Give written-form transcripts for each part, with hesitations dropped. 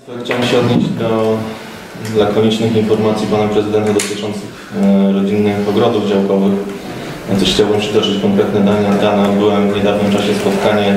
Chciałem się odnieść do lakonicznych informacji pana prezydenta dotyczących rodzinnych ogrodów działkowych. Ja też chciałbym przytoczyć konkretne dane. Odbyłem w niedawnym czasie spotkanie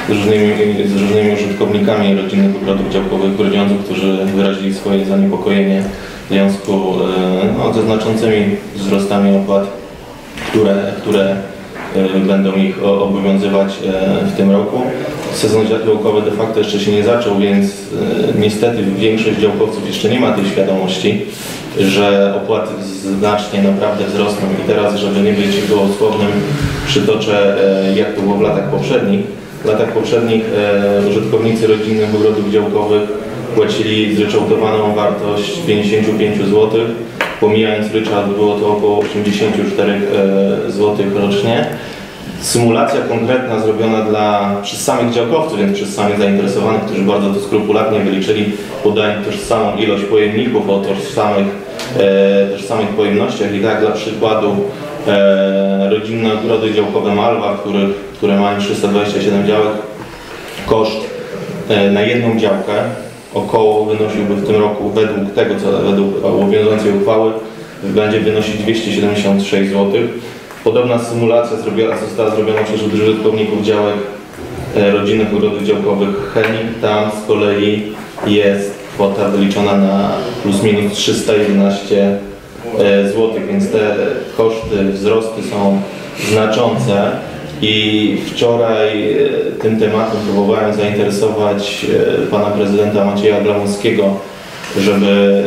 z różnymi użytkownikami rodzinnych ogrodów działkowych w Grudziądzu, którzy wyrazili swoje zaniepokojenie w związku ze znaczącymi wzrostami opłat, które będą ich obowiązywać w tym roku. Sezon działkowy de facto jeszcze się nie zaczął, więc niestety większość działkowców jeszcze nie ma tej świadomości, że opłaty znacznie naprawdę wzrosną. I teraz, żeby nie być gołosłownym, przytoczę, jak to było w latach poprzednich. W latach poprzednich użytkownicy rodzinnych ogrodów działkowych płacili zryczałtowaną wartość 55 zł. Pomijając ryczałt, było to około 84 zł rocznie. Symulacja konkretna zrobiona przez samych działkowców, więc przez samych zainteresowanych, którzy bardzo to skrupulatnie wyliczyli, podając tożsamą ilość pojemników o tożsamych pojemnościach. I tak dla przykładu rodzinne ogrody działkowe Malwa, które mają 327 działek, koszt na jedną działkę około wynosiłby w tym roku, według obowiązującej uchwały, będzie wynosić 276 zł. Podobna symulacja została zrobiona przez użytkowników działek rodzinnych ogrodów działkowych Henik. Tam z kolei jest kwota wyliczona na plus minus 311 zł, więc te koszty, wzrosty są znaczące. I wczoraj tym tematem próbowałem zainteresować pana prezydenta Macieja Glamowskiego, żeby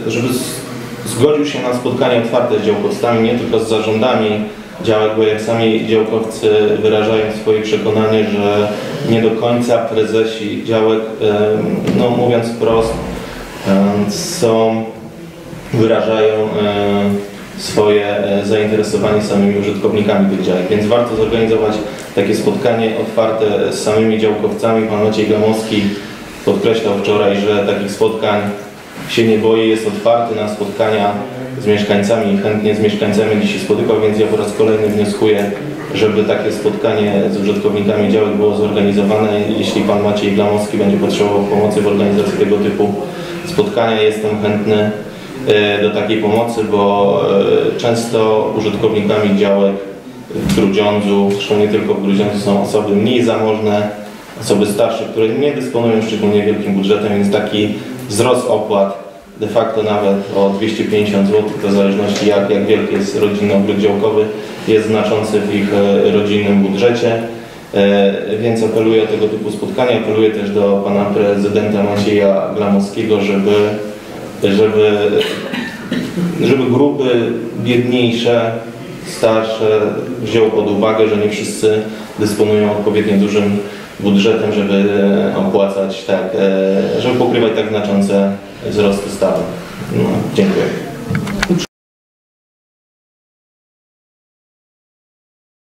zgodził się na spotkanie otwarte z działkowcami, nie tylko z zarządami działek, bo jak sami działkowcy wyrażają swoje przekonanie, że nie do końca prezesi działek, no mówiąc wprost, wyrażają swoje zainteresowanie samymi użytkownikami tych działek. Więc warto zorganizować takie spotkanie otwarte z samymi działkowcami. Pan Maciej Glamowski podkreślał wczoraj, że takich spotkań się nie boi, jest otwarty na spotkania z mieszkańcami i chętnie z mieszkańcami dzisiaj spotykał, więc ja po raz kolejny wnioskuję, żeby takie spotkanie z użytkownikami działek było zorganizowane. Jeśli pan Maciej Glamowski będzie potrzebował pomocy w organizacji tego typu spotkania, jestem chętny do takiej pomocy, bo często użytkownikami działek w Grudziądzu, zresztą nie tylko w Grudziądzu, są osoby mniej zamożne, osoby starsze, które nie dysponują szczególnie wielkim budżetem, więc taki wzrost opłat de facto nawet o 250 zł, to w zależności jak wielki jest rodzinny ogród działkowy, jest znaczący w ich rodzinnym budżecie. Więc apeluję o tego typu spotkania, apeluję też do pana prezydenta Macieja Glamowskiego, żeby grupy biedniejsze, starsze wziął pod uwagę, że nie wszyscy dysponują odpowiednio dużym budżetem, żeby opłacać żeby pokrywać tak znaczące wzrosty stawek. No, dziękuję.